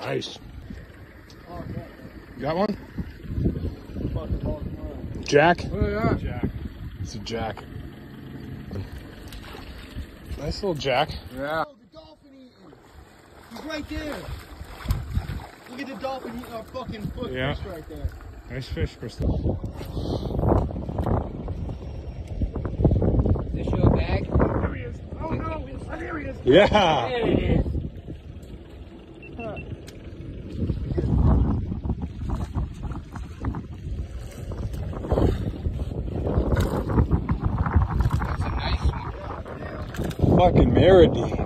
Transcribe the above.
Nice. You got one? Jack? Oh, yeah. Jack. It's a jack. Nice little jack. Yeah. Oh, the dolphin eating. He's right there. Look at the dolphin eating our fucking foot Yeah. fish right there. Nice fish, Crystal. Is this your bag? There he is. Oh no! Oh, there he is. Yeah. There it is. Fucking Merity.